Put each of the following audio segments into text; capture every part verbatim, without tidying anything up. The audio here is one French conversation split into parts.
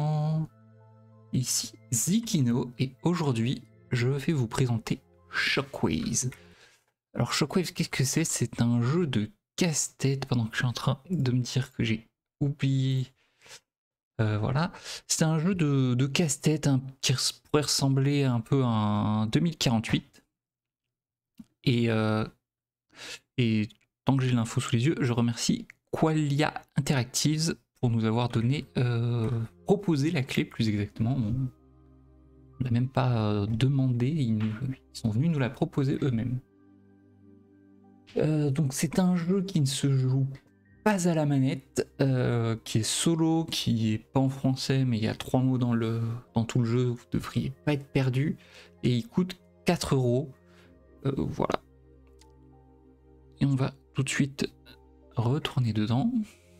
gens, ici Zikino et aujourd'hui je vais vous présenter Shockwave. Alors Shockwave, qu'est-ce que c'est? C'est un jeu de casse-tête pendant que je suis en train de me dire que j'ai oublié. Euh, voilà, c'est un jeu de, de casse-tête hein, qui pourrait ressembler un peu à un deux mille quarante-huit. Et, euh, et tant que j'ai l'info sous les yeux, je remercie Qualia Interactives pour nous avoir donné, euh, proposé la clé plus exactement. On l'a même pas euh, demandé, ils, nous, ils sont venus nous la proposer eux-mêmes. Euh, donc c'est un jeu qui ne se joue pas à la manette, euh, qui est solo, qui est pas en français, mais il y a trois mots dans, le, dans tout le jeu, vous devriez pas être perdu, et il coûte quatre euros. Euh, voilà. Et on va tout de suite retourner dedans.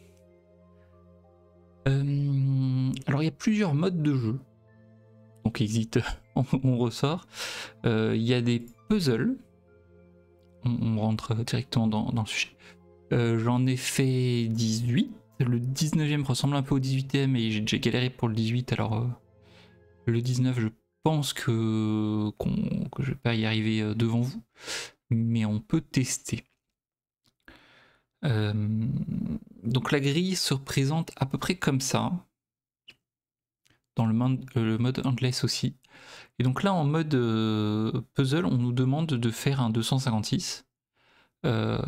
Euh, alors il y a plusieurs modes de jeu. Donc exit, on, on ressort. Euh, il y a des puzzles. On, on rentre directement dans, dans le sujet. Euh, J'en ai fait dix-huit. Le dix-neuvième ressemble un peu au dix-huitième et j'ai déjà galéré pour le dix-huit. Alors euh, le dix-neuf, je pense que, qu'on, que je vais pas y arriver devant vous. Mais on peut tester. Euh, donc la grille se représente à peu près comme ça. Dans le mode, le mode Endless aussi. Et donc là en mode euh, puzzle, on nous demande de faire un deux cent cinquante-six. Euh,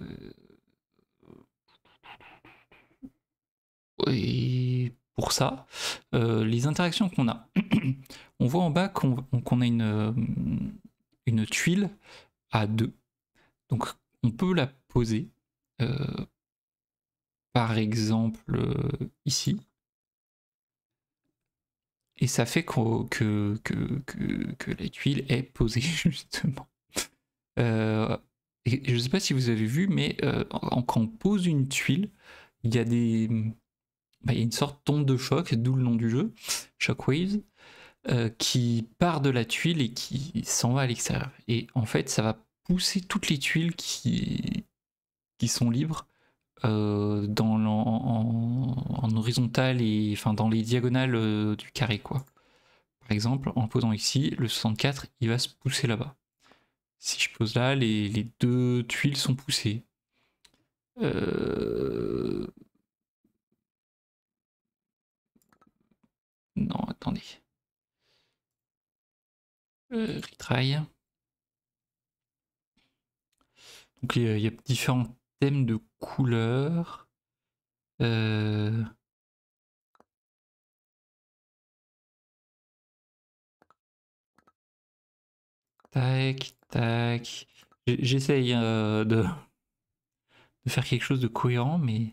et pour ça, euh, les interactions qu'on a, on voit en bas qu'on qu'on a une, une tuile à deux. Donc on peut la poser, euh, par exemple euh, ici. Et ça fait que, que, que, que, que la tuile est posée justement. Euh, et je ne sais pas si vous avez vu, mais euh, quand on pose une tuile, il y a des, bah, il y a une sorte d'onde de choc, d'où le nom du jeu, Shockwave, euh, qui part de la tuile et qui s'en va à l'extérieur. Et en fait, ça va pousser toutes les tuiles qui, qui sont libres euh, dans en, en, en horizontal et enfin dans les diagonales euh, du carré, quoi. Par exemple, en posant ici, le soixante-quatre, il va se pousser là-bas. Si je pose là, les, les deux tuiles sont poussées. Euh... Non, attendez. Euh, retry. Donc il y, y a différents thèmes de couleurs. Euh... Tac, tac. J'essaye euh, de... de faire quelque chose de cohérent, mais...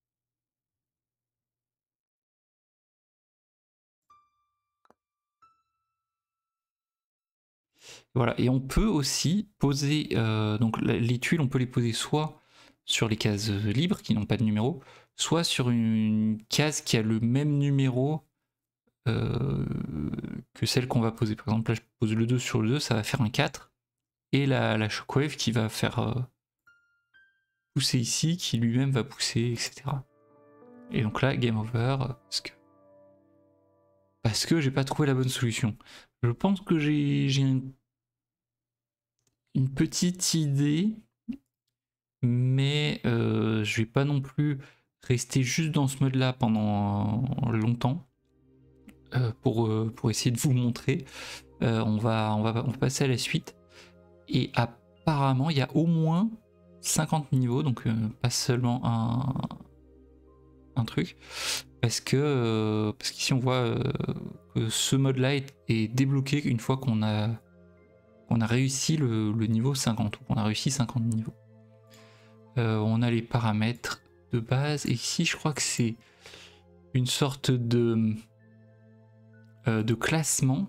Voilà, et on peut aussi poser... Euh, donc les tuiles, on peut les poser soit sur les cases libres qui n'ont pas de numéro, soit sur une case qui a le même numéro euh, que celle qu'on va poser. Par exemple, là, je pose le deux sur le deux, ça va faire un quatre. Et la, la Shockwave qui va faire euh, pousser ici, qui lui-même va pousser, et cetera. Et donc là, game over, parce que parce que j'ai pas trouvé la bonne solution. Je pense que j'ai une, une petite idée, mais euh, je vais pas non plus rester juste dans ce mode-là pendant longtemps euh, pour, euh, pour essayer de vous montrer. Euh, on, va, on, va, on va passer à la suite. Et apparemment, il y a au moins cinquante niveaux, donc euh, pas seulement un, un truc. Parce que euh, parce qu'ici on voit euh, que ce mode-là est, est débloqué une fois qu'on a, qu'on a réussi le, le niveau cinquante, ou qu'on a réussi cinquante niveaux. Euh, on a les paramètres de base, et ici je crois que c'est une sorte de, euh, de classement.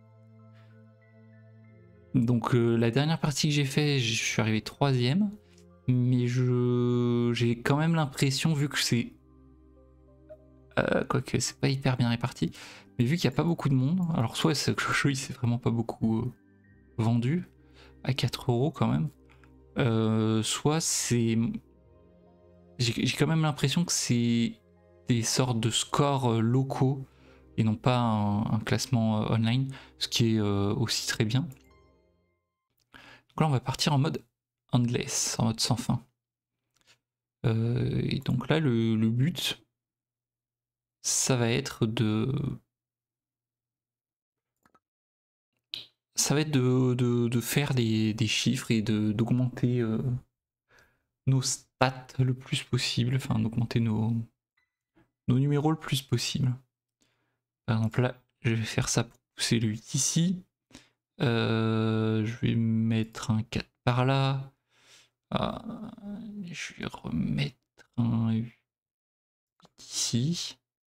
Donc euh, la dernière partie que j'ai fait, je suis arrivé troisième, mais je j'ai quand même l'impression, vu que c'est euh, quoique c'est pas hyper bien réparti, mais vu qu'il n'y a pas beaucoup de monde, alors soit ce jeu il s'est vraiment pas beaucoup euh, vendu à quatre euros quand même, euh, soit c'est j'ai quand même l'impression que c'est des sortes de scores euh, locaux et non pas un, un classement euh, online, ce qui est euh, aussi très bien. Donc là on va partir en mode endless, en mode sans fin. Euh, et donc là le, le but, ça va être de... Ça va être de, de, de faire des, des chiffres et de d'augmenter euh, nos stats le plus possible, enfin d'augmenter nos, nos numéros le plus possible. Par exemple là, je vais faire ça pour pousser le huit ici. Euh, je vais mettre un quatre par là. Ah, je vais remettre un huit ici.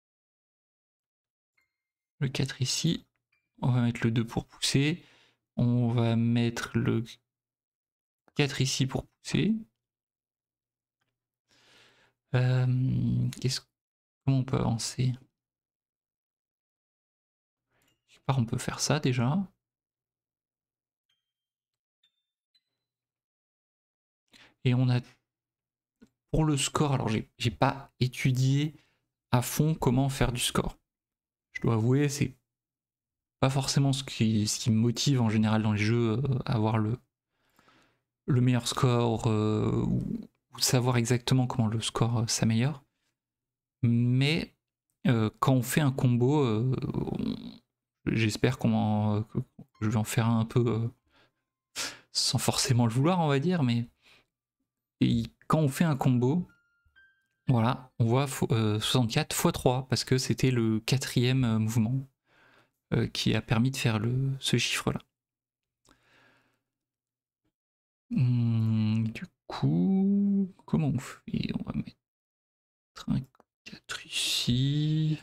Le quatre ici. On va mettre le deux pour pousser. On va mettre le quatre ici pour pousser. Euh, qu'est-ce, comment on peut avancer? Je sais pas, on peut faire ça déjà. Et on a pour le score, alors j'ai j'ai pas étudié à fond comment faire du score. Je dois avouer, c'est pas forcément ce qui, ce qui me motive en général dans les jeux, euh, avoir le, le meilleur score euh, ou, ou savoir exactement comment le score euh, s'améliore. Mais euh, quand on fait un combo, euh, on- j'espère qu'on euh, que je vais en faire un, un peu euh, sans forcément le vouloir, on va dire, mais et quand on fait un combo, voilà, on voit euh, soixante-quatre fois trois parce que c'était le quatrième euh, mouvement euh, qui a permis de faire le, ce chiffre-là. Hum, du coup, comment on fait? On va mettre un quatre ici.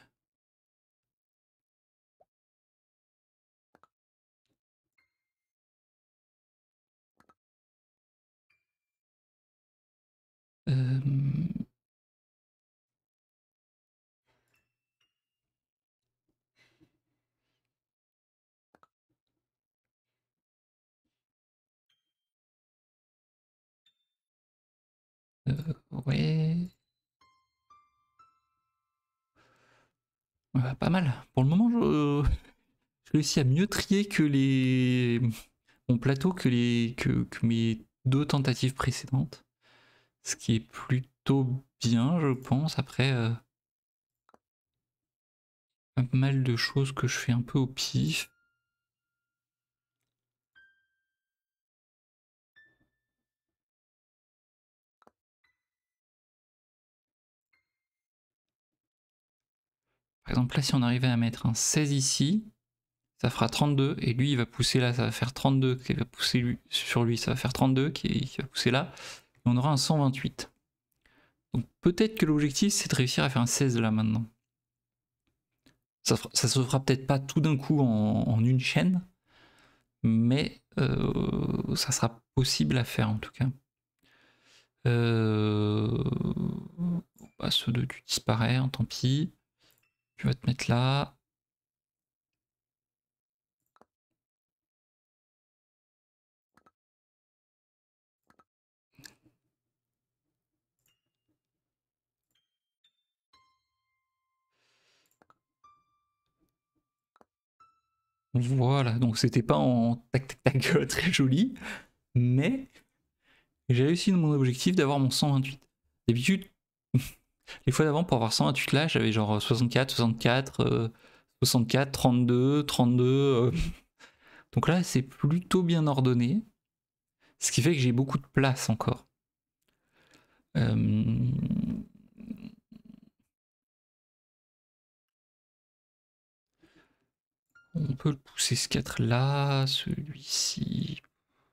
Euh, euh, ouais. Euh, pas mal. Pour le moment, je, je réussis à mieux trier que les mon plateau que les que, que mes deux tentatives précédentes. Ce qui est plutôt bien, je pense. Après, euh, pas mal de choses que je fais un peu au pif. Par exemple, là, si on arrivait à mettre un seize ici, ça fera trente-deux. Et lui, il va pousser là, ça va faire trente-deux. Qui va pousser lui, sur lui, ça va faire trente-deux. Qui, qui va pousser là. Et on aura un cent vingt-huit. Donc peut-être que l'objectif, c'est de réussir à faire un seize là maintenant. Ça, ça se fera peut-être pas tout d'un coup en, en une chaîne, mais euh, ça sera possible à faire en tout cas. Euh... Bah, ce deux, tu disparais, hein, tant pis. Tu vas te mettre là. Voilà, donc c'était pas en tac tac tac très joli, mais j'ai réussi mon objectif d'avoir mon cent vingt-huit. D'habitude, les fois d'avant, pour avoir cent vingt-huit là, j'avais genre soixante-quatre, soixante-quatre, euh, soixante-quatre, trente-deux, trente-deux. Euh. Donc là, c'est plutôt bien ordonné, ce qui fait que j'ai beaucoup de place encore. Euh... On peut le pousser ce quatre là, celui-ci.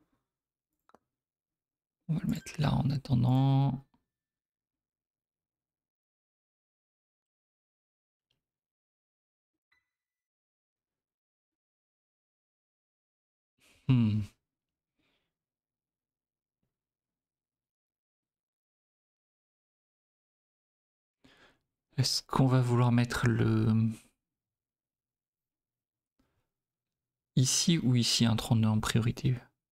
On va le mettre là en attendant. Hmm. Est-ce qu'on va vouloir mettre le... Ici ou ici un trente-deux en priorité?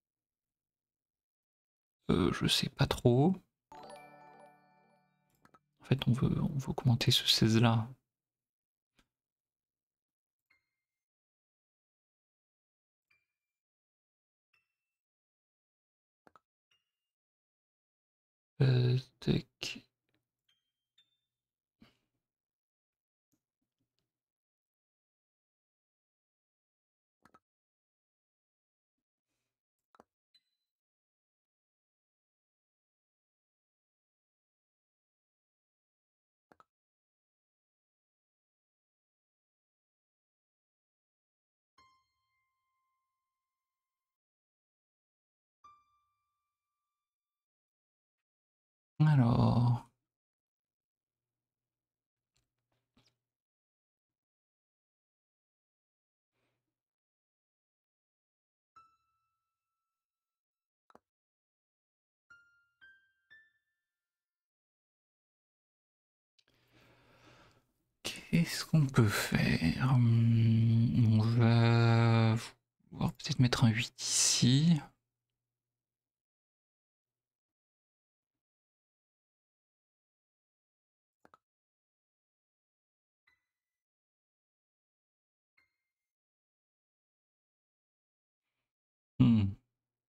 euh, Je sais pas trop. En fait, on veut, on veut augmenter ce seize là. Euh, tac. Alors. Qu'est-ce qu'on peut faire? On va pouvoir peut-être mettre un huit ici. Hmm.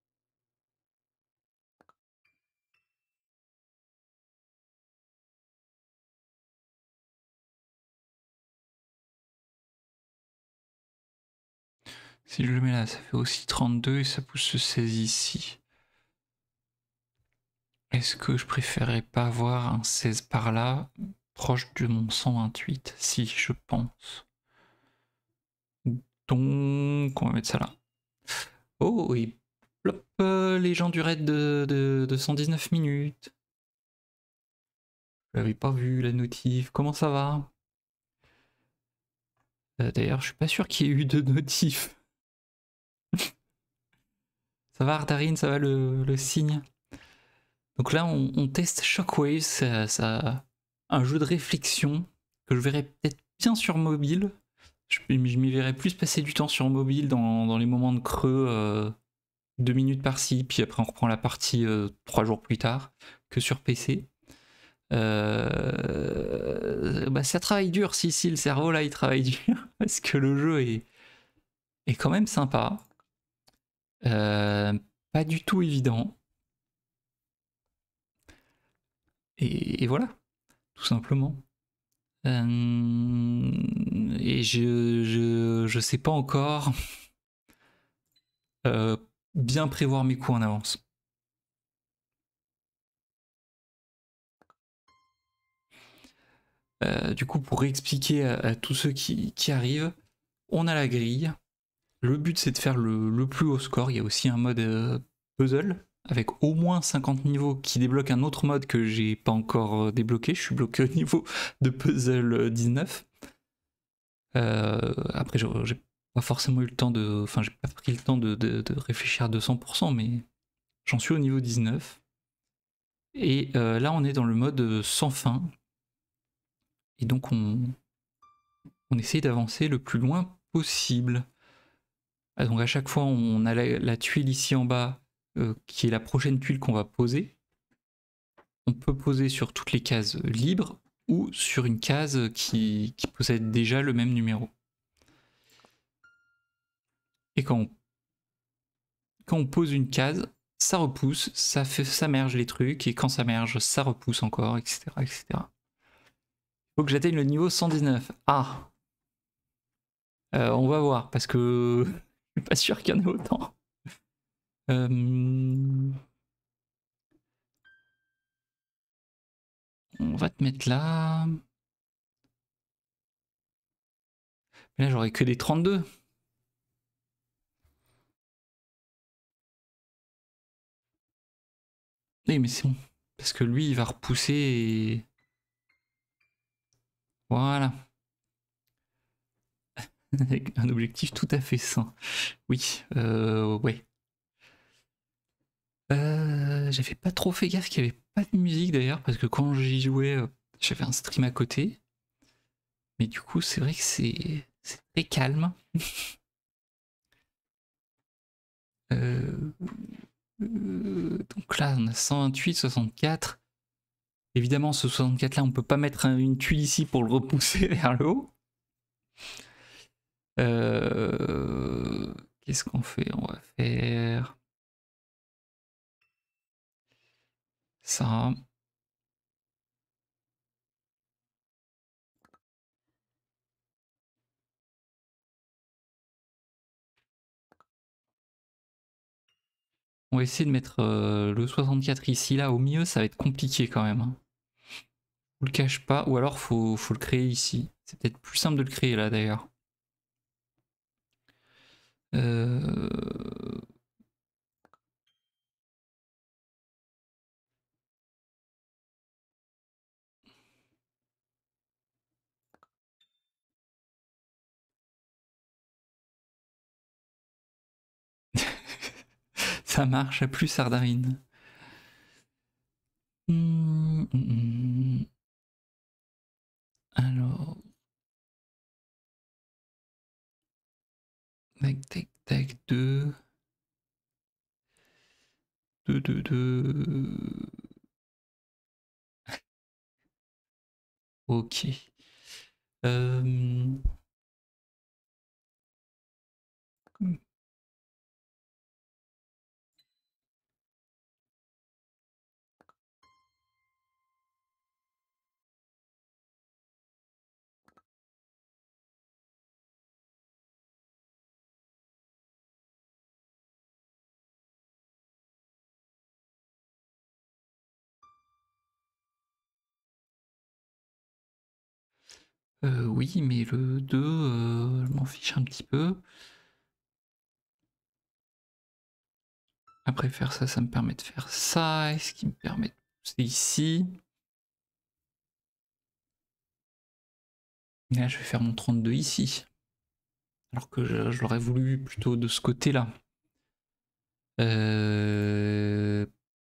Si je le mets là, ça fait aussi trente-deux et ça pousse ce seize ici. Est-ce que je préférerais pas avoir un seize par là, proche de mon cent vingt-huit? Si, je pense. Donc, on va mettre ça là. Oh, et plop, euh, les gens du raid de, de, de cent dix-neuf minutes. Je l'avais pas vu la notif. Comment ça va? euh, D'ailleurs, je suis pas sûr qu'il y ait eu de notif. Ça va, Ardarine, ça va le, le signe? Donc là, on, on teste Shockwave, ça, ça, un jeu de réflexion que je verrai peut-être bien sur mobile. Je, je m'y verrai plus passer du temps sur mobile dans, dans les moments de creux, euh, deux minutes par-ci, puis après on reprend la partie euh, trois jours plus tard, que sur P C. Euh, bah ça travaille dur, si, si, le cerveau là il travaille dur, parce que le jeu est, est quand même sympa. Euh, pas du tout évident. Et, et voilà, tout simplement. Euh, et je, je, je sais pas encore euh, bien prévoir mes coups en avance. Euh, du coup, pour réexpliquer à, à tous ceux qui, qui arrivent, on a la grille. Le but, c'est de faire le, le plus haut score. Il y a aussi un mode euh, puzzle avec au moins cinquante niveaux qui débloque un autre mode que j'ai pas encore euh, débloqué. Je suis bloqué au niveau de puzzle dix-neuf. Euh, après, j'ai pas forcément eu le temps de. Enfin, j'ai pas pris le temps de, de, de réfléchir à deux cents pour cent, mais j'en suis au niveau dix-neuf. Et euh, là, on est dans le mode sans fin. Et donc, on, on essaye d'avancer le plus loin possible. Ah, donc, à chaque fois, on a la, la tuile ici en bas, euh, qui est la prochaine tuile qu'on va poser. On peut poser sur toutes les cases libres ou sur une case qui, qui possède déjà le même numéro. Et quand on, quand on pose une case, ça repousse, ça, fait, ça merge les trucs, et quand ça merge, ça repousse encore, et cetera et cetera. Faut que j'atteigne le niveau cent dix-neuf. Ah euh, On va voir, parce que je suis pas sûr qu'il y en ait autant. Euh... On va te mettre là. Mais là, j'aurai que des trente-deux. Oui, mais c'est bon. Parce que lui, il va repousser et... Voilà. Avec un objectif tout à fait sain. Oui, euh, ouais. Euh, j'avais pas trop fait gaffe qu'il y avait pas de musique d'ailleurs, parce que quand j'y jouais, euh, j'avais un stream à côté. Mais du coup, c'est vrai que c'est très calme. euh, euh, donc là, on a cent vingt-huit, soixante-quatre. Évidemment, ce soixante-quatre là, on peut pas mettre une tuile ici pour le repousser vers le haut. Euh, Qu'est-ce qu'on fait? On va faire ça. On va essayer de mettre euh, le soixante-quatre ici, là, au milieu, ça va être compliqué quand même. Je vous le cache pas, ou alors faut, faut le créer ici. C'est peut-être plus simple de le créer là d'ailleurs. Euh... Ça marche, à plus Sardarine. Mmh, mmh. Alors... Tac, tac, tac, deux. Deux, deux, deux. Ok. Euh... Euh, oui, mais le deux, euh, je m'en fiche un petit peu. Après faire ça, ça me permet de faire ça. Et ce qui me permet de pousser ici. Et là, je vais faire mon trente-deux ici. Alors que je, je l'aurais voulu plutôt de ce côté-là. Euh...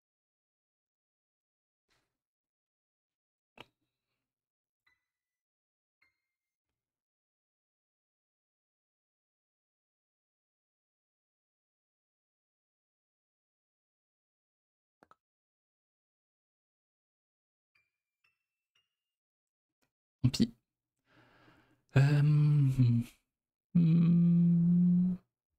Tant pis. Euh... hmm.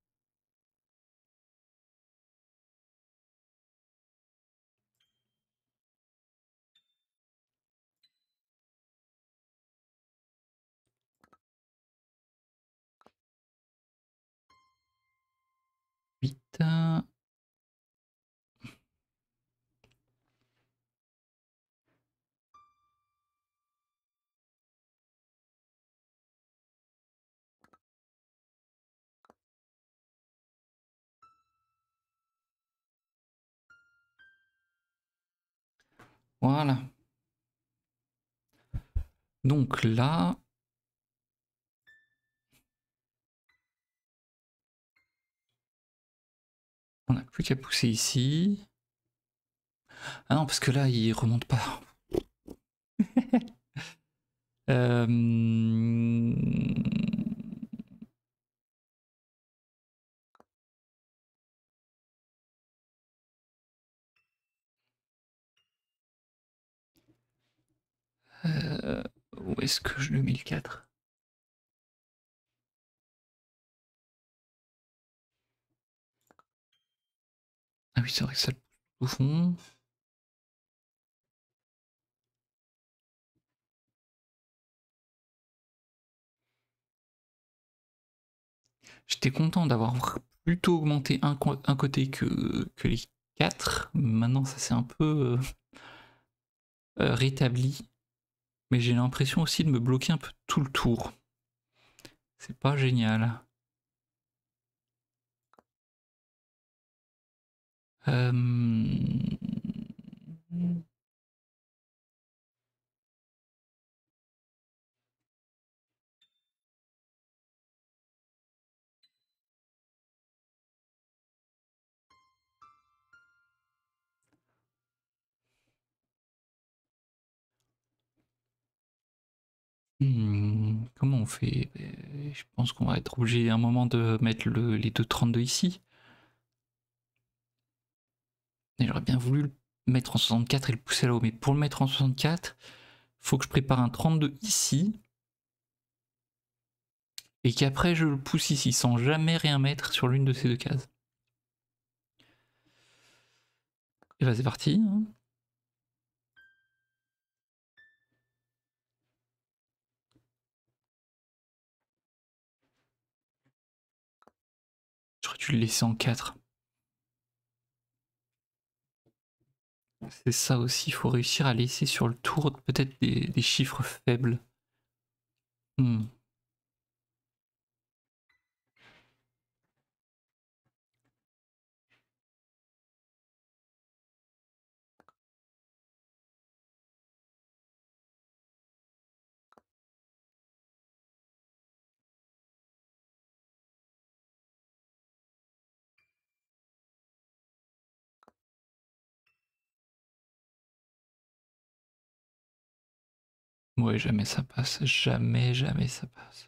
huit. Voilà. Donc là... On n'a plus qu'à pousser ici. Ah non, parce que là, il remonte pas. euh... Euh... Où est-ce que je le mets le quatre? Ah oui, c'est vrai que ça le pousse au fond. J'étais content d'avoir plutôt augmenté un, un côté que, que les quatre. Maintenant, ça s'est un peu euh, euh, rétabli. Mais j'ai l'impression aussi de me bloquer un peu tout le tour. C'est pas génial. Euh... Hmm, comment on fait? Je pense qu'on va être obligé à un moment de mettre le, les deux trente-deux ici. J'aurais bien voulu le mettre en soixante-quatre et le pousser là-haut, mais pour le mettre en soixante-quatre, faut que je prépare un trente-deux ici et qu'après je le pousse ici sans jamais rien mettre sur l'une de ces deux cases. Et bah c'est parti. dû le laisser en quatre. C'est ça aussi, il faut réussir à laisser sur le tour peut-être des, des chiffres faibles. Hmm. Ouais, jamais ça passe. Jamais, jamais ça passe.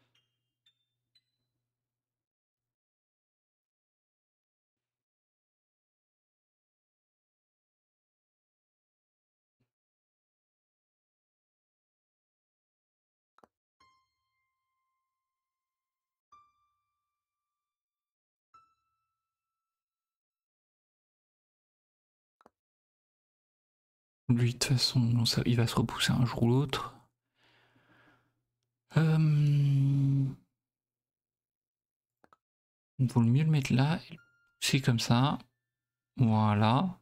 Lui, de toute façon, ça, il va se repousser un jour ou l'autre. Euh... Il vaut mieux le mettre là. C'est comme ça. Voilà.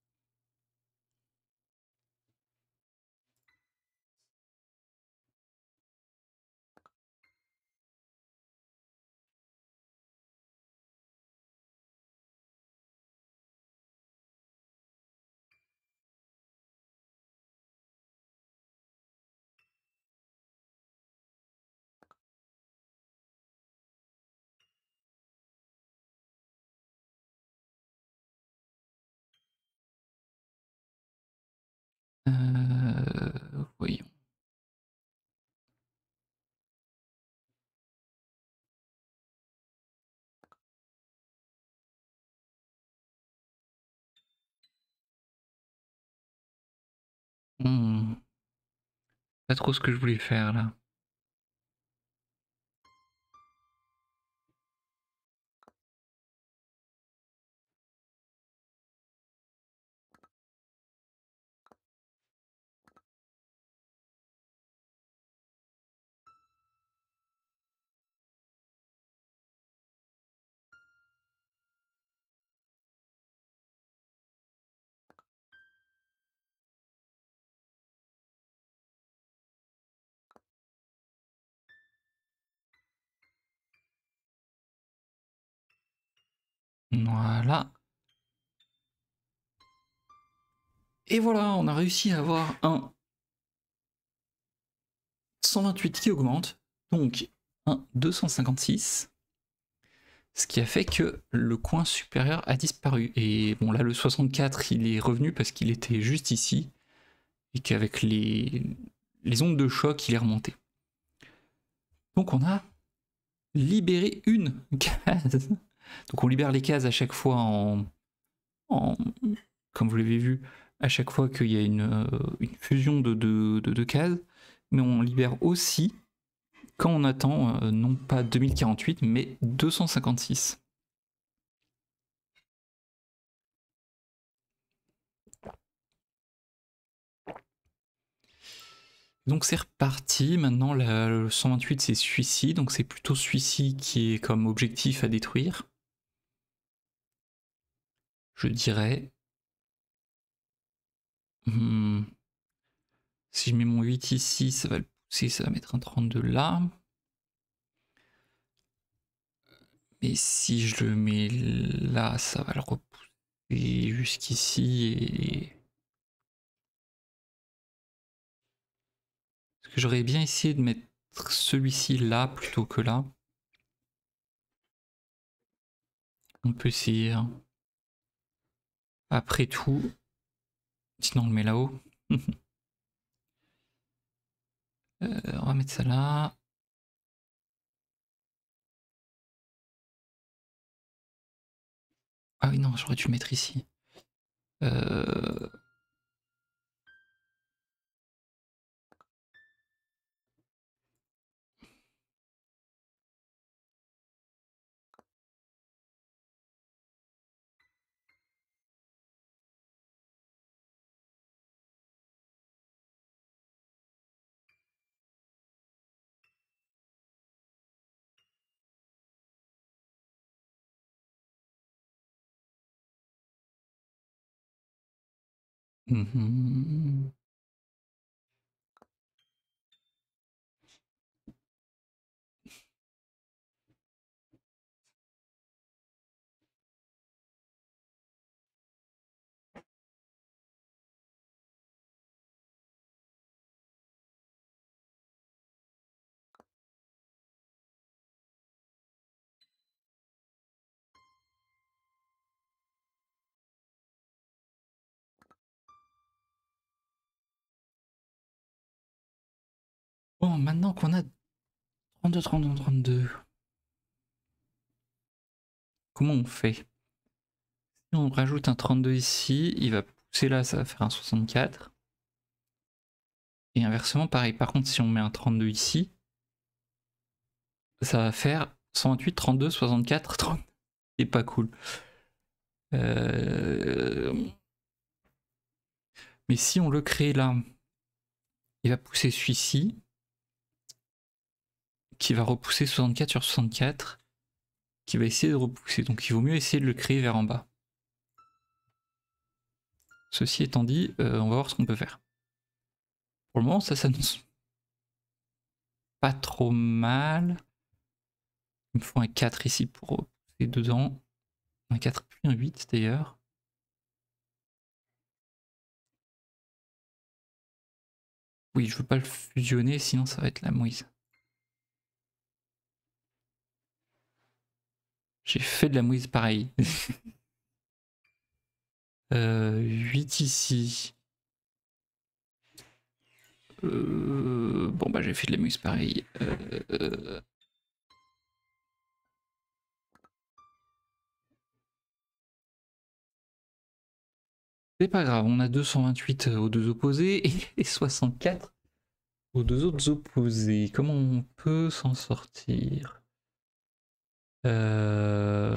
Euh... Voyons. Hmm. Pas trop ce que je voulais faire là. Voilà. Et voilà, on a réussi à avoir un cent vingt-huit qui augmente, donc un deux cent cinquante-six, ce qui a fait que le coin supérieur a disparu. Et bon, là, le soixante-quatre, il est revenu parce qu'il était juste ici, et qu'avec les, les ondes de choc, il est remonté. Donc on a libéré une case. Donc on libère les cases à chaque fois en... en comme vous l'avez vu, à chaque fois qu'il y a une, euh, une fusion de deux de, de cases, mais on libère aussi quand on attend euh, non pas deux mille quarante-huit mais deux cent cinquante-six. Donc c'est reparti, maintenant la, le cent vingt-huit c'est celui-ci, donc c'est plutôt celui-ci qui est comme objectif à détruire. Je dirais. Hmm. Si je mets mon huit ici, ça va le pousser, ça va mettre un trente-deux là. Mais si je le mets là, ça va le repousser jusqu'ici et... Parce que j'aurais bien essayé de mettre celui-ci là plutôt que là. On peut essayer. Hein. Après tout, sinon on le met là-haut. euh, on va mettre ça là. Ah oui, non, j'aurais dû le mettre ici. Euh... Mmh. Bon, maintenant qu'on a trente-deux, trente-deux, trente-deux, comment on fait? Si on rajoute un trente-deux ici, il va pousser là, ça va faire un soixante-quatre. Et inversement, pareil. Par contre, si on met un trente-deux ici, ça va faire cent vingt-huit, trente-deux, soixante-quatre, trente. C'est pas cool. Euh... Mais si on le crée là, il va pousser celui-ci, qui va repousser soixante-quatre sur soixante-quatre, qui va essayer de repousser. Donc il vaut mieux essayer de le créer vers en bas. Ceci étant dit, euh, on va voir ce qu'on peut faire. Pour le moment, ça s'annonce pas trop mal. Il me faut un quatre ici pour repousser dedans. Un quatre puis un huit d'ailleurs. Oui, je veux pas le fusionner, sinon ça va être la mouise. J'ai fait de la mouise pareil. euh, huit ici. Euh, bon bah j'ai fait de la mouise pareil. Euh, euh, C'est pas grave, on a deux cent vingt-huit aux deux opposés et soixante-quatre aux deux autres opposés. Comment on peut s'en sortir? euh...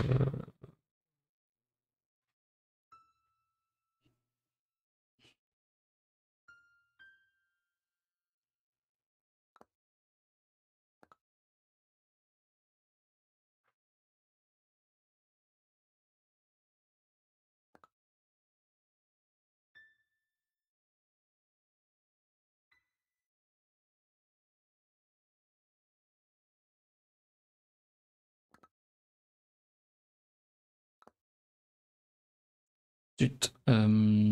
Zut. Euh...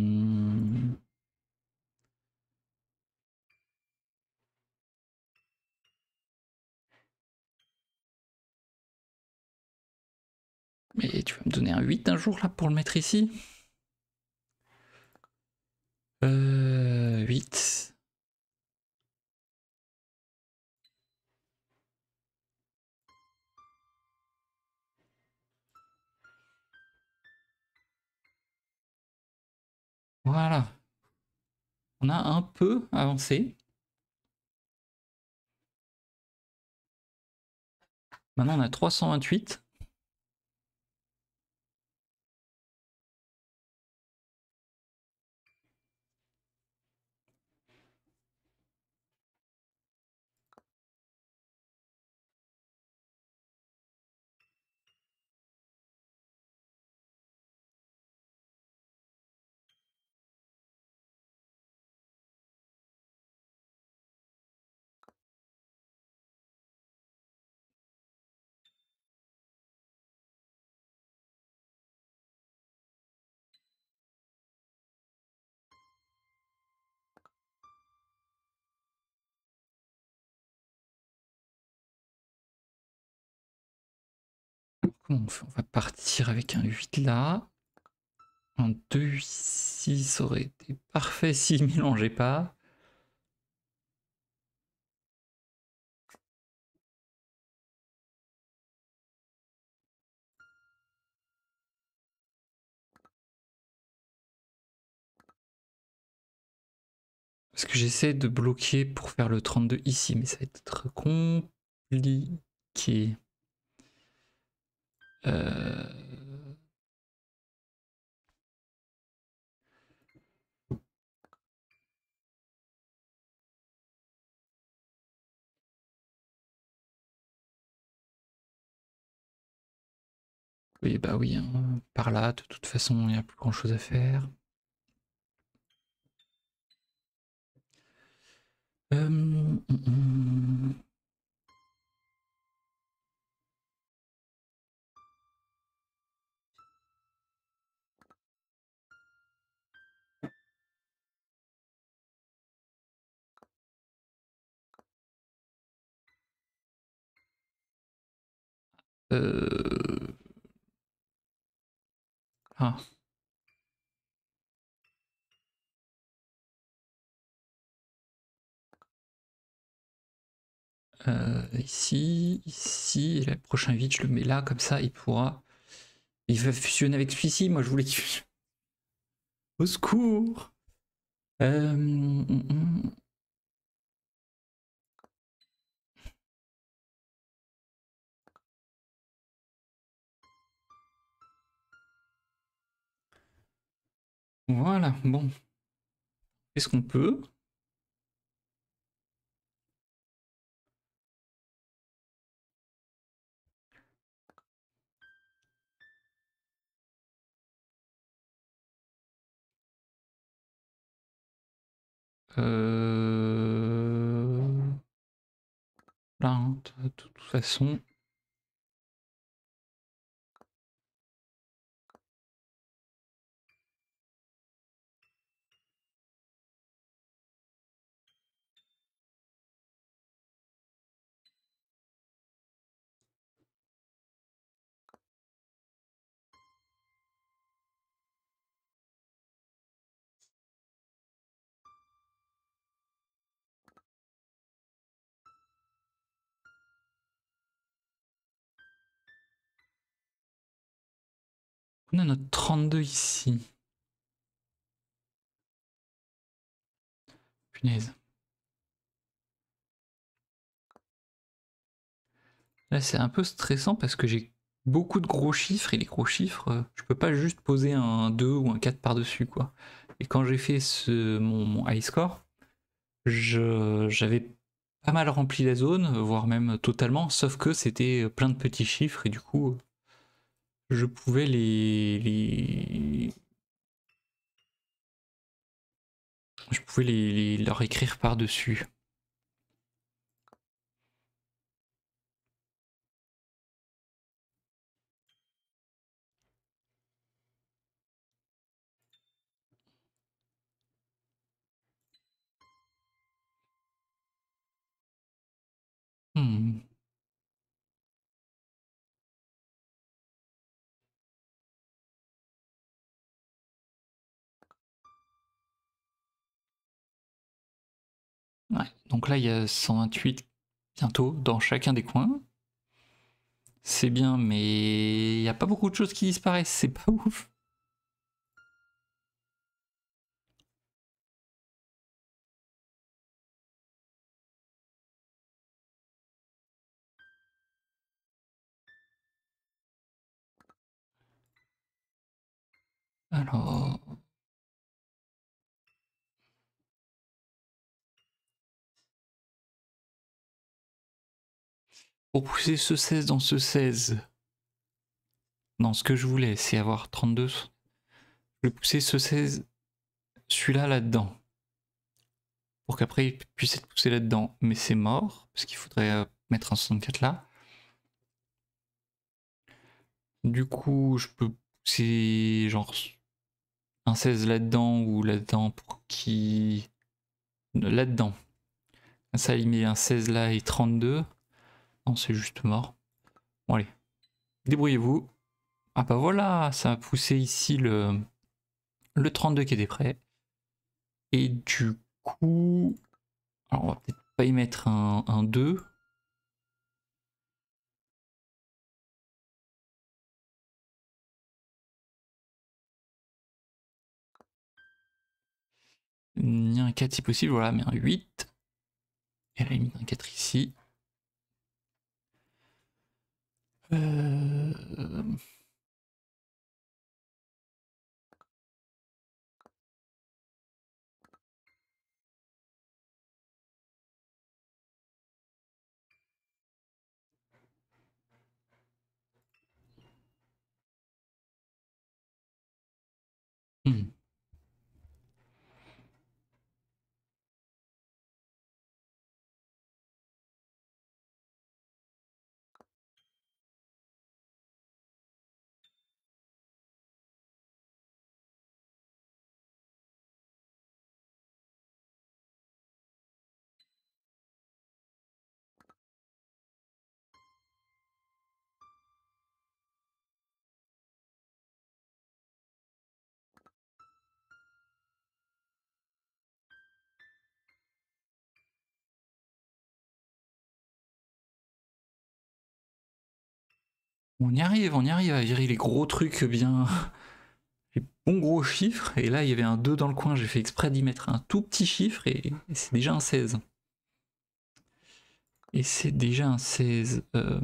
Mais tu vas me donner un huit un jour là pour le mettre ici? Euh... huit. Voilà. On a un peu avancé. Maintenant on a trois cent vingt-huit. Comment on fait? On va partir avec un huit là. Un deux ici, ça aurait été parfait s'il ne mélangeait pas. Parce que j'essaie de bloquer pour faire le trente-deux ici, mais ça va être compliqué. Euh... Oui, bah oui, hein. Par là, de toute façon, il n'y a plus grand chose à faire. Euh... Ah. Euh, ici, ici, et le prochain vide, je le mets là, comme ça, il pourra... Il va fusionner avec celui-ci, moi je voulais qu'il... Au secours. euh... hum, hum. Voilà, bon. Qu'est-ce qu'on peut? Euh... Là, hein, de toute façon... On a notre trente-deux ici. Punaise. Là, c'est un peu stressant parce que j'ai beaucoup de gros chiffres et les gros chiffres, euh, je peux pas juste poser un deux ou un quatre par-dessus, quoi. Et quand j'ai fait ce, mon, mon high score, j'avais pas mal rempli la zone, voire même totalement, sauf que c'était plein de petits chiffres et du coup, je pouvais les, les... je pouvais les, les leur écrire par-dessus. Hmm. Ouais. Donc là, il y a cent vingt-huit bientôt dans chacun des coins. C'est bien, mais il n'y a pas beaucoup de choses qui disparaissent, c'est pas ouf. Alors, pour pousser ce seize dans ce seize, non, ce que je voulais, c'est avoir trente-deux. Je vais pousser ce seize, celui-là là-dedans, pour qu'après il puisse être poussé là-dedans. Mais c'est mort, parce qu'il faudrait euh, mettre un soixante-quatre là. Du coup, je peux pousser genre un seize là-dedans ou là-dedans pour qu'il... Là-dedans. Ça, il met un seize là et trente-deux. Non, c'est juste mort. Bon, allez. Débrouillez-vous. Ah bah voilà, ça a poussé ici le, le trente-deux qui était prêt. Et du coup... Alors, on va peut-être pas y mettre un, un deux. Ni un quatre si possible, voilà, mais un huit. Et à la limite un quatre ici. Euh... Hmm. On y arrive, on y arrive à virer les gros trucs bien... les bons gros chiffres. Et là, il y avait un deux dans le coin. J'ai fait exprès d'y mettre un tout petit chiffre et, et c'est déjà un seize. Et c'est déjà un seize. Euh...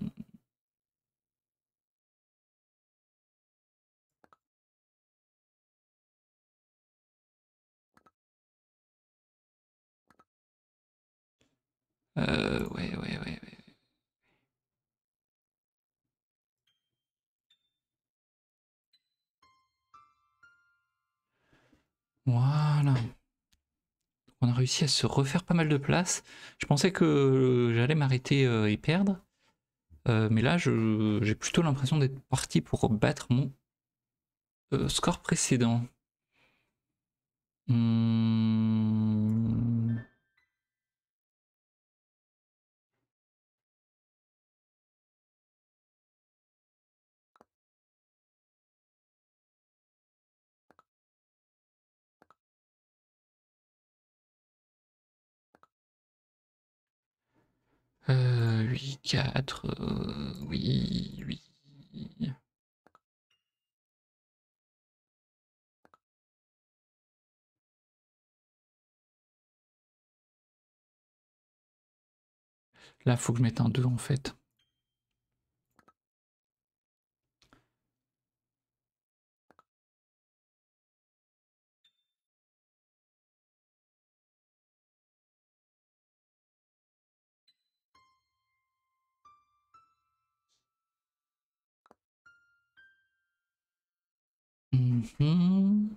Euh, ouais, ouais, ouais, ouais. Voilà. On a réussi à se refaire pas mal de place. Je pensais que j'allais m'arrêter euh, et perdre. Euh, mais là, j'ai plutôt l'impression d'être parti pour battre mon euh, score précédent. Hum... Euh, huit, quatre, euh, oui, oui. Là, faut que je mette un deux en fait. Mmh.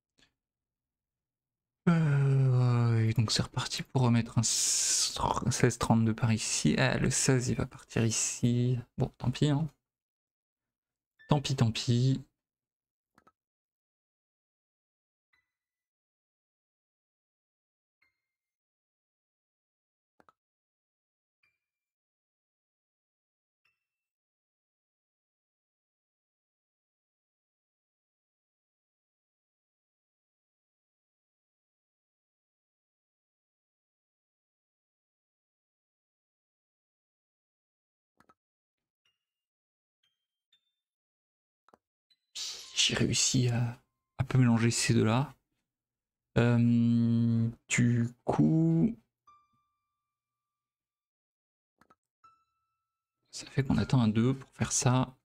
Euh, et donc c'est reparti pour remettre un seize trente-deux par ici. Ah, le seize il va partir ici. Bon, tant pis. Hein. Tant pis, tant pis. J'ai réussi à un peu mélanger ces deux-là. Euh, du coup... Ça fait qu'on attend un deux pour faire ça.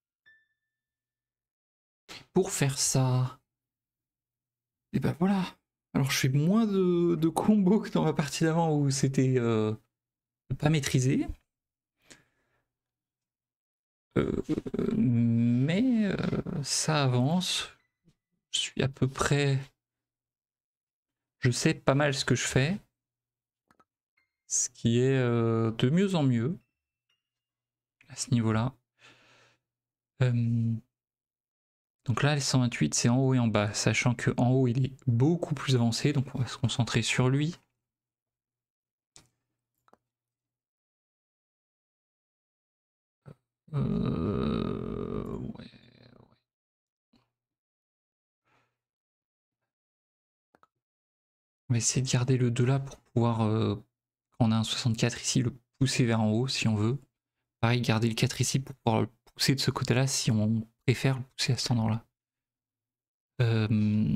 Pour faire ça... Et ben voilà. Alors je fais moins de, de combos que dans ma partie d'avant où c'était euh, pas maîtrisé. Euh, mais euh, ça avance. Je suis à peu près... Je sais pas mal ce que je fais. Ce qui est euh, de mieux en mieux à ce niveau-là. Euh, donc là, les cent vingt-huit, c'est en haut et en bas, sachant qu'en haut, il est beaucoup plus avancé, donc on va se concentrer sur lui. Euh... Ouais, ouais. On va essayer de garder le deux là pour pouvoir, euh, quand on a un soixante-quatre ici, le pousser vers en haut si on veut. Pareil, garder le quatre ici pour pouvoir le pousser de ce côté-là si on préfère le pousser à cet endroit-là. Euh...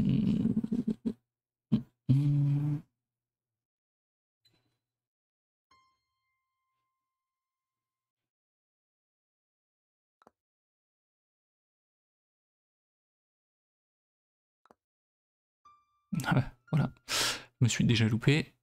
Ah bah, voilà, je me suis déjà loupé.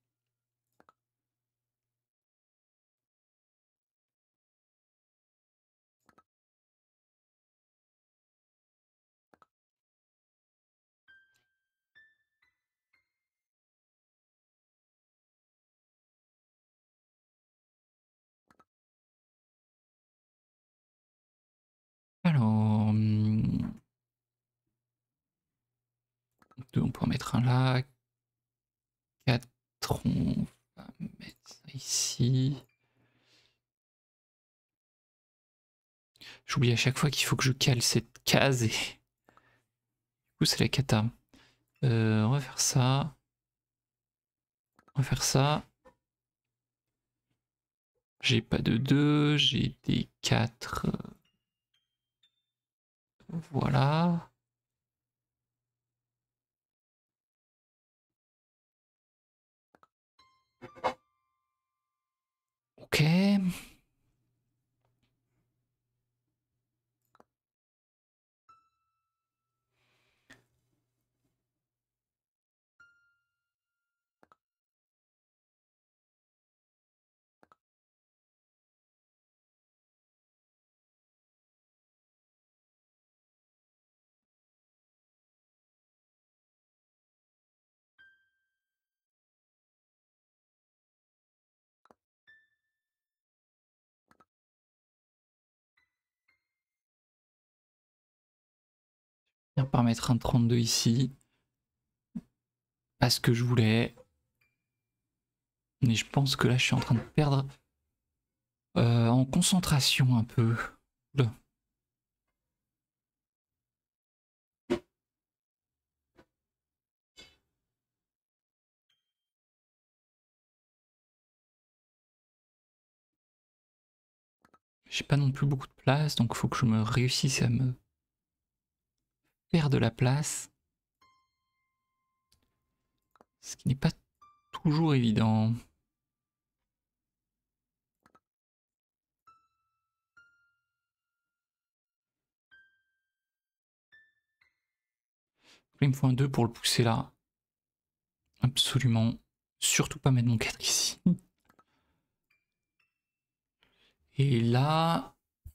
Alors, deux, on peut en mettre un là. quatre, on va mettre ça ici. J'oublie à chaque fois qu'il faut que je cale cette case et du coup c'est la cata. Euh, on va faire ça. On va faire ça. J'ai pas de deux, j'ai des quatre. Voilà. Ok. On va mettre un trente-deux ici. Pas ce que je voulais. Mais je pense que là, je suis en train de perdre euh, en concentration un peu. Oula. J'ai pas non plus beaucoup de place, donc il faut que je me réussisse à me faire de la place. Ce qui n'est pas toujours évident. Il me faut un deux pour le pousser là. Absolument. Surtout pas mettre mon quatre ici. Et là...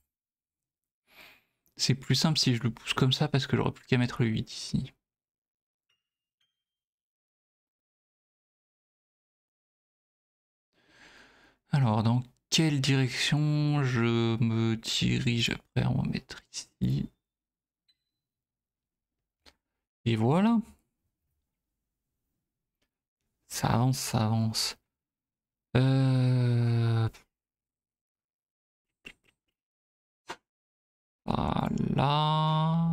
C'est plus simple si je le pousse comme ça parce que j'aurais plus qu'à mettre le huit ici. Alors, dans quelle direction je me dirige après? On va mettre ici. Et voilà. Ça avance, ça avance. Euh... Voilà.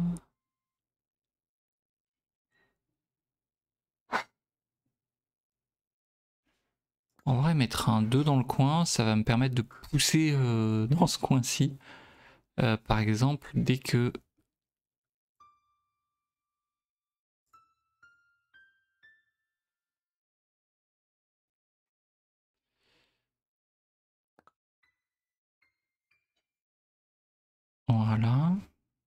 En vrai, mettre un deux dans le coin, ça va me permettre de pousser euh, dans ce coin-ci. Euh, par exemple, dès que... Voilà.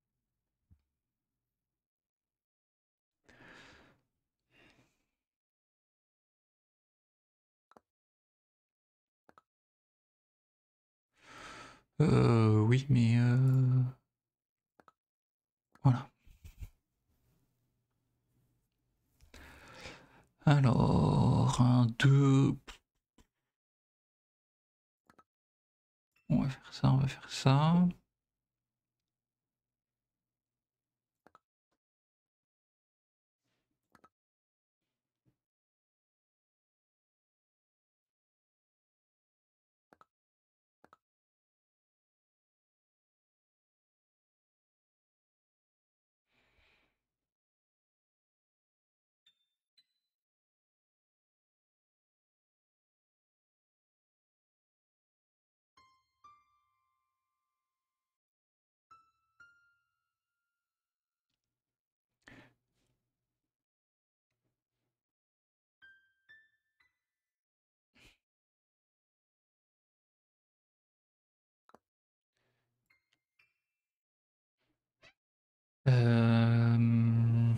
Euh, oui, mais... Euh... Voilà. Alors, un deux... On va faire ça, on va faire ça. Euh...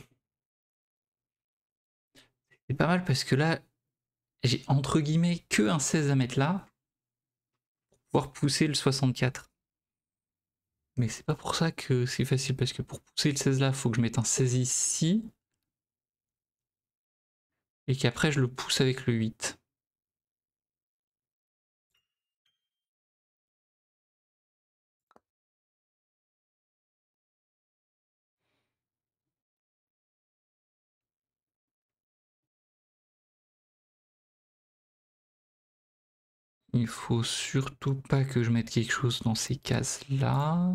C'est pas mal parce que là, j'ai entre guillemets que un seize à mettre là, pour pouvoir pousser le soixante-quatre. Mais c'est pas pour ça que c'est facile, parce que pour pousser le seize là, il faut que je mette un seize ici, et qu'après je le pousse avec le huit. Il faut surtout pas que je mette quelque chose dans ces cases là.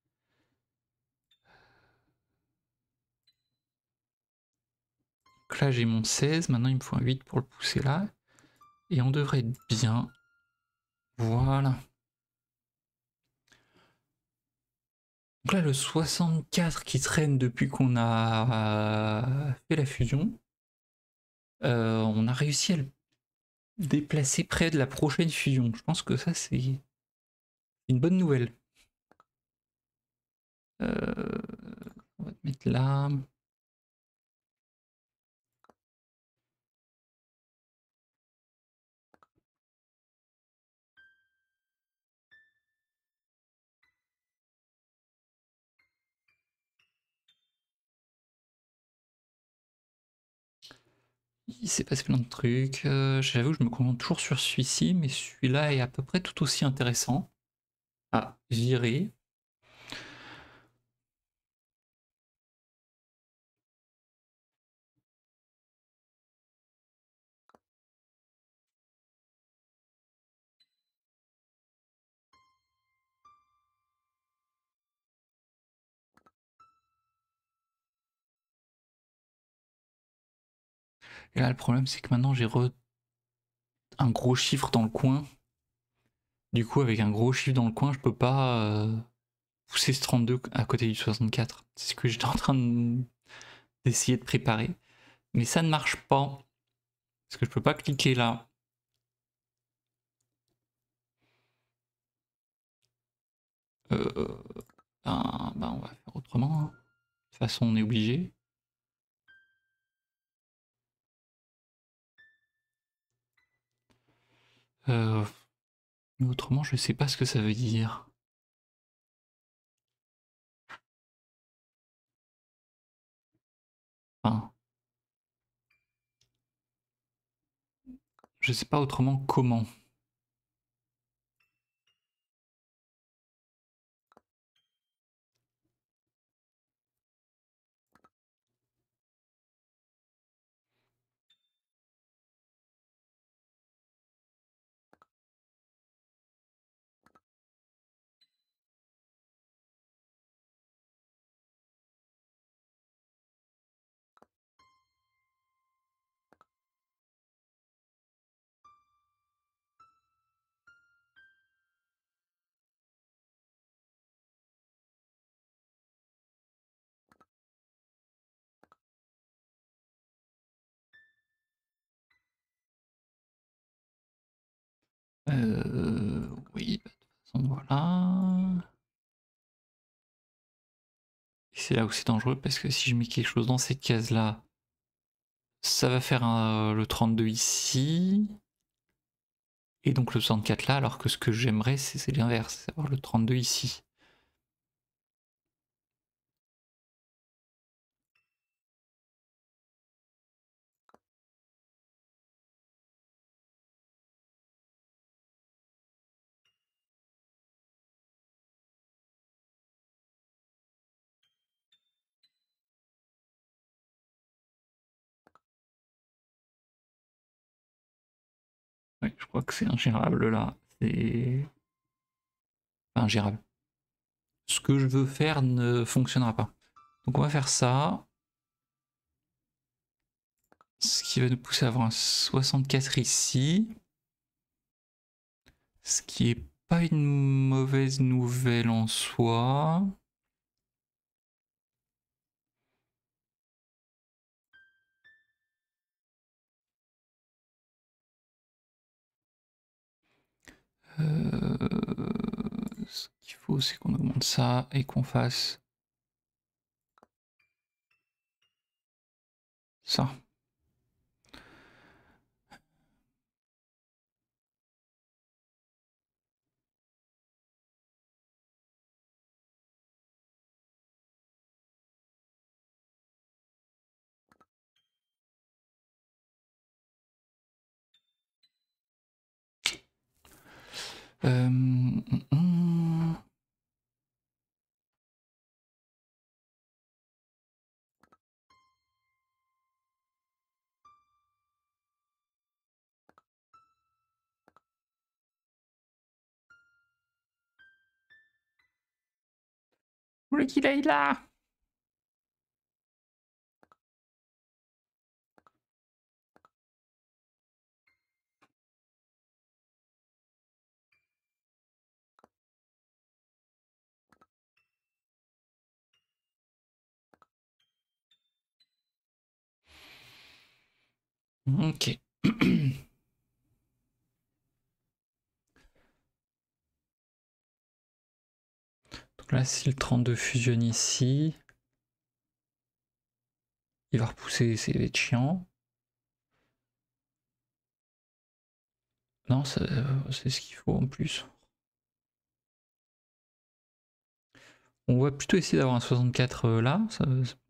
Donc là j'ai mon seize, maintenant il me faut un huit pour le pousser là. Et on devrait être bien. Voilà. Donc là, le soixante-quatre qui traîne depuis qu'on a fait la fusion, euh, on a réussi à le déplacer près de la prochaine fusion. Je pense que ça, c'est une bonne nouvelle. Euh, on va te mettre là. Il s'est passé plein de trucs. Euh, J'avoue, je me concentre toujours sur celui-ci, mais celui-là est à peu près tout aussi intéressant. Ah, virer. Et là, le problème, c'est que maintenant, j'ai re... un gros chiffre dans le coin. Du coup, avec un gros chiffre dans le coin, je peux pas euh, pousser ce trente-deux à côté du soixante-quatre. C'est ce que j'étais en train de... d'essayer de préparer. Mais ça ne marche pas. Parce que je peux pas cliquer là. Euh, ben, ben, on va faire autrement. De toute façon, on est obligé. Euh, mais autrement, je sais pas ce que ça veut dire. Enfin, je sais pas autrement comment. Euh, oui, bah, de toute façon, voilà. Et c'est là où c'est dangereux parce que si je mets quelque chose dans ces cases-là, ça va faire un, le trente-deux ici. Et donc le soixante-quatre là, alors que ce que j'aimerais, c'est l'inverse, c'est avoir le trente-deux ici. Oui, je crois que c'est ingérable là. C'est pas ingérable. Ce que je veux faire ne fonctionnera pas. Donc on va faire ça. Ce qui va nous pousser à avoir un soixante-quatre ici. Ce qui est pas une mauvaise nouvelle en soi. Euh, ce qu'il faut, c'est qu'on augmente ça et qu'on fasse ça. Euh, hum, hum. Vous voulez qu'il aille là? Ok. Donc là, si le trente-deux fusionne ici, il va repousser, c'est va être chiant. Non, c'est ce qu'il faut en plus. On va plutôt essayer d'avoir un soixante-quatre euh, là. Ça,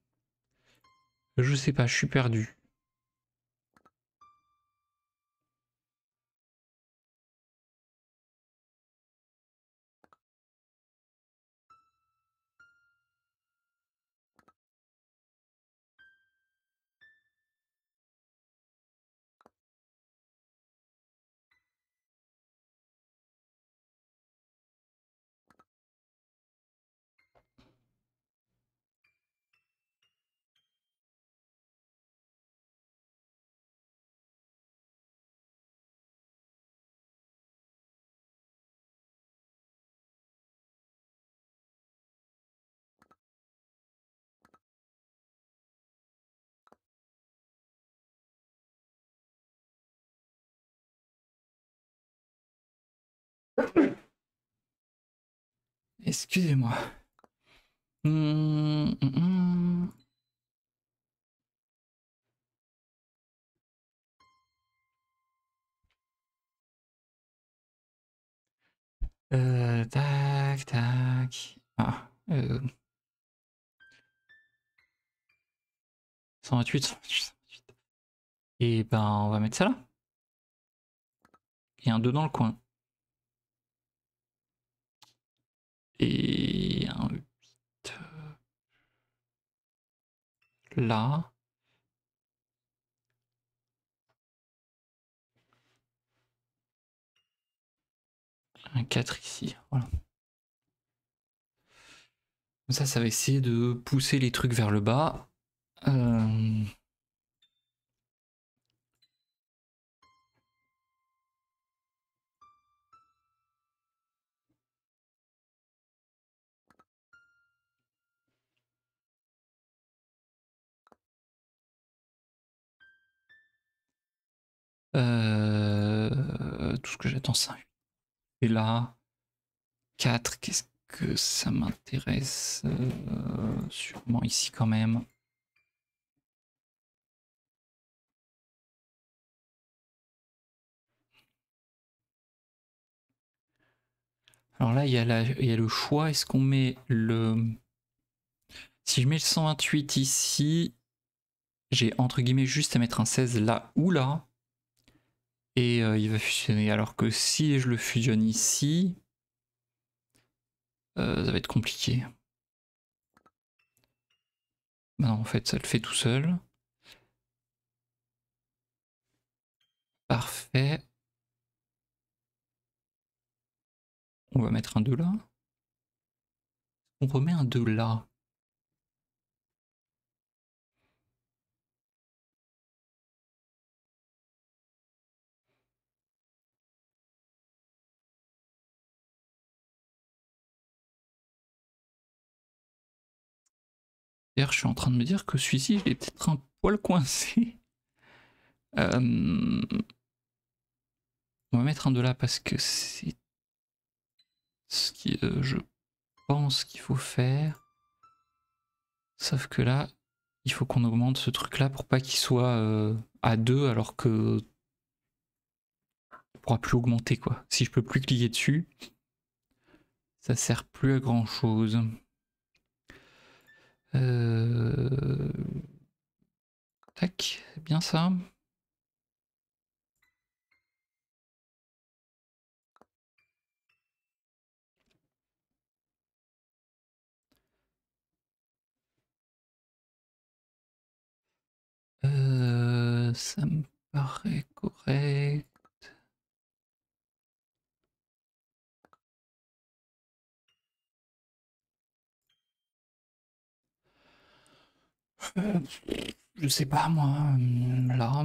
je sais pas, je suis perdu. Excusez-moi. Hum, hum, hum. Euh, tac, tac. Ah, euh, cent vingt-huit, cent vingt-huit, cent vingt-huit. Et ben, on va mettre ça là. Et un deux dans le coin. Et un huit là. Un quatre ici. Voilà. Ça, ça va essayer de pousser les trucs vers le bas. Euh... Euh... Tout ce que j'attends, c'est un huit. Et là, quatre, qu'est-ce que ça m'intéresse euh... Sûrement ici quand même. Alors là, il y a, la... il y a le choix. Est-ce qu'on met le... Si je mets le cent vingt-huit ici, j'ai entre guillemets juste à mettre un seize là ou là. Et euh, il va fusionner. Alors que si je le fusionne ici, euh, ça va être compliqué. Bah non, en fait, ça le fait tout seul. Parfait. On va mettre un deux là. On remet un deux là. D'ailleurs, je suis en train de me dire que celui-ci, il est peut-être un poil coincé. Euh... On va mettre un deux là parce que c'est ce que euh, je pense qu'il faut faire. Sauf que là, il faut qu'on augmente ce truc-là pour pas qu'il soit euh, à deux alors que on pourra plus augmenter quoi. Si je peux plus cliquer dessus, ça sert plus à grand chose. Euh... Tac, c'est bien ça. Euh, ça me paraît correct. Euh, je sais pas moi, euh, là.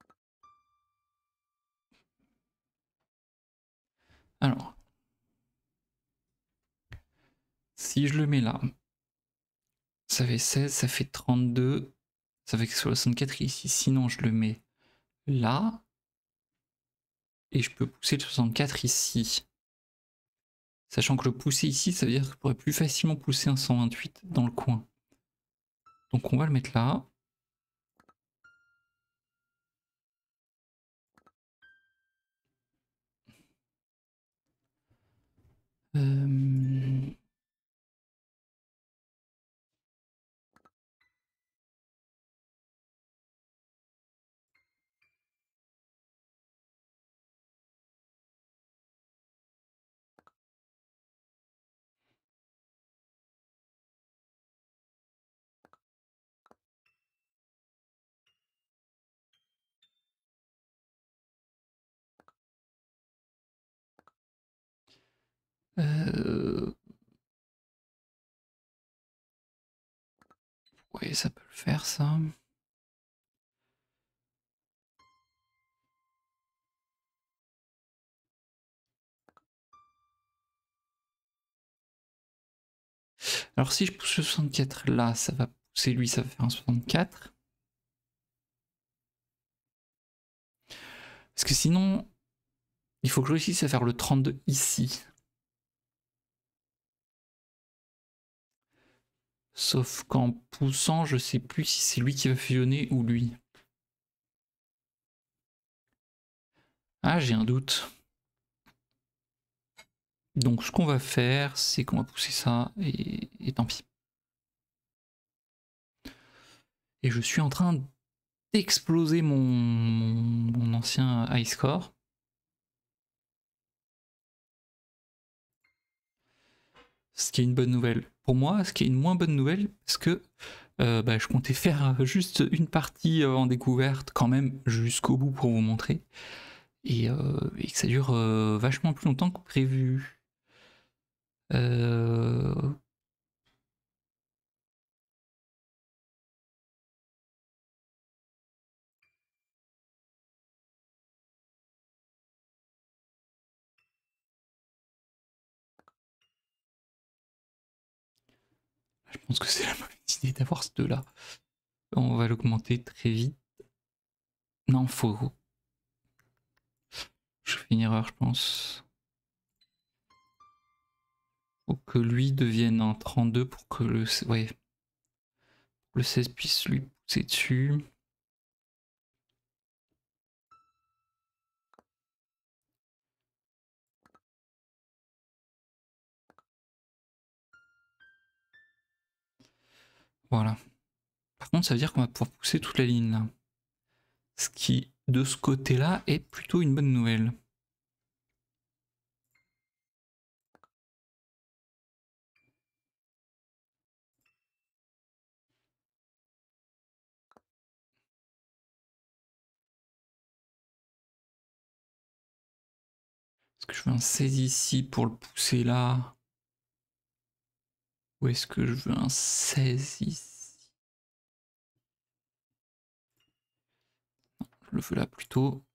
Alors. Si je le mets là, ça fait seize, ça fait trente-deux, ça fait soixante-quatre ici. Sinon, je le mets là, et je peux pousser le soixante-quatre ici. Sachant que le pousser ici, ça veut dire que je pourrais plus facilement pousser un cent vingt-huit dans le coin. Donc on va le mettre là. Euh... Euh... Ouais, ça peut le faire, ça. Alors si je pousse le soixante-quatre là, ça va pousser lui, ça va faire un soixante-quatre. Parce que sinon, il faut que je réussisse à faire le trente-deux ici. Sauf qu'en poussant, je sais plus si c'est lui qui va fusionner ou lui. Ah, j'ai un doute. Donc ce qu'on va faire, c'est qu'on va pousser ça et, et tant pis. Et je suis en train d'exploser mon, mon, mon ancien high score. Ce qui est une bonne nouvelle pour moi, ce qui est une moins bonne nouvelle, parce que euh, bah, je comptais faire juste une partie en découverte quand même jusqu'au bout pour vous montrer. Et, euh, et que ça dure euh, vachement plus longtemps que prévu. Euh... Je pense que c'est la mauvaise idée d'avoir ce deux là. On va l'augmenter très vite. Non, faut. Je fais une erreur, je pense. Faut que lui devienne un trente-deux pour que le, ouais, le seize puisse lui pousser dessus. Voilà. Par contre, ça veut dire qu'on va pouvoir pousser toute la ligne là. Ce qui, de ce côté-là, est plutôt une bonne nouvelle. Est-ce que je veux un seize ici pour le pousser là? Ou est-ce que je veux un seize ici? Non, je le veux là plutôt.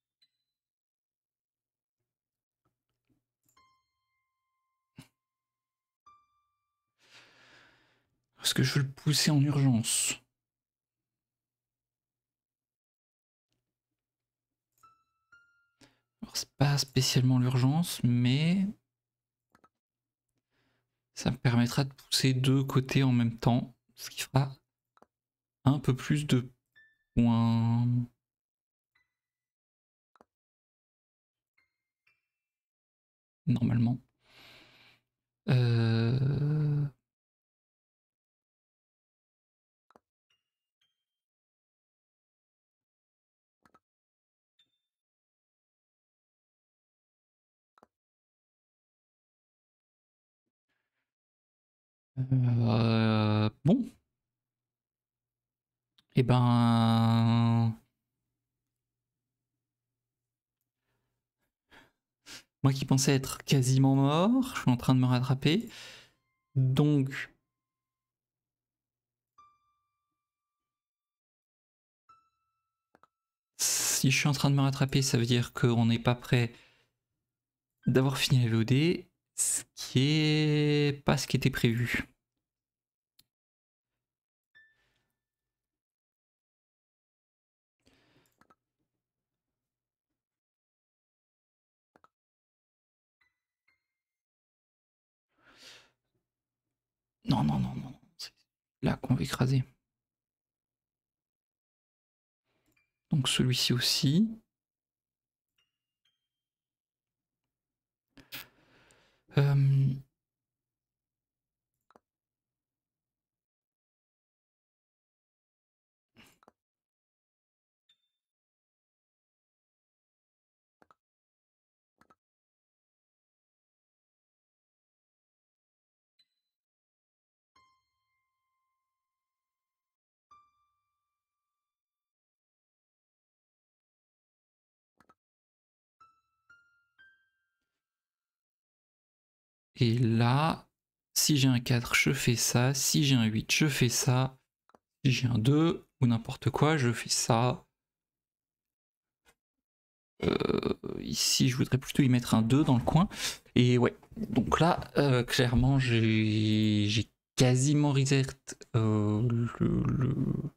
Est-ce que je veux le pousser en urgence? Alors c'est pas spécialement l'urgence, mais ça me permettra de pousser deux côtés en même temps, ce qui fera un peu plus de points. Normalement. Euh... Euh... Bon. Et eh ben... Moi qui pensais être quasiment mort, je suis en train de me rattraper. Donc... Si je suis en train de me rattraper, ça veut dire qu'on n'est pas prêt d'avoir fini la V O D. Ce qui est pas ce qui était prévu. Non, non, non, non. C'est là qu'on va écraser. Donc celui-ci aussi. Euh... Et là, si j'ai un quatre, je fais ça. Si j'ai un huit, je fais ça. Si j'ai un deux ou n'importe quoi, je fais ça. Euh, ici, je voudrais plutôt y mettre un deux dans le coin. Et ouais, donc là, euh, clairement, j'ai quasiment reset euh, le, le,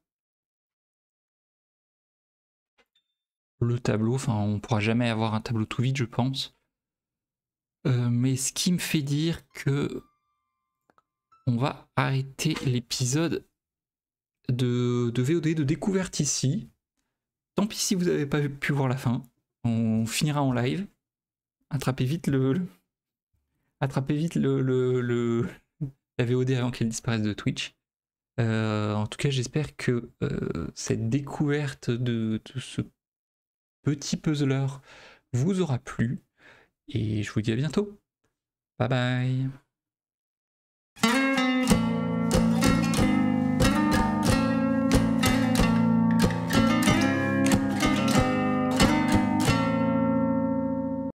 le tableau. Enfin, on pourra jamais avoir un tableau tout vide, je pense. Euh, mais ce qui me fait dire que on va arrêter l'épisode de, de V O D de découverte ici. Tant pis si vous n'avez pas pu voir la fin. On finira en live. Attrapez vite le, le attrapez vite le, le, le la V O D avant qu'elle disparaisse de Twitch. Euh, en tout cas, j'espère que euh, cette découverte de, de ce petit puzzler vous aura plu. Et je vous dis à bientôt. Bye bye.